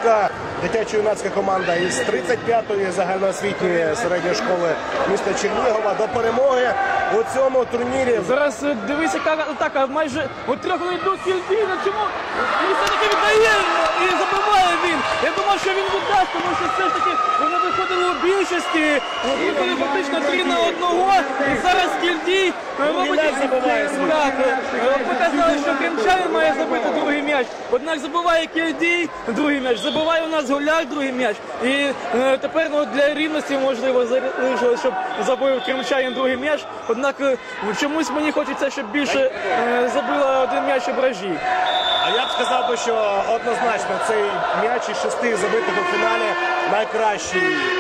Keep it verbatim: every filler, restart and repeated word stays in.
Чернігівська дитячо-юнацька команда із тридцять п'ятої загальноосвітньої середньої школи міста Чернігова до перемоги у цьому турнірі. Зараз е, дивись, яка атака, майже от трьох йдуть Кільдіна, чому? І все-таки віддає і забиває він. Я думав, що він віддасть, тому що все ж таки вони виходили у більшості, виходили фактично три на одного, і зараз Кільдій, мабуть, так, ми казали, що кримчанин має забити другий м'яч, однак забиває Кільдій другий м'яч, забиває у нас Голяк другий м'яч, і е, тепер ну, для рівності можливо залишилось, щоб забив кримчанин другий м'яч, однак е, чомусь мені хочеться, щоб більше е, забила один м'яч ображі. А я б сказав би, що однозначно цей м'яч із шести забитих у фіналі найкращий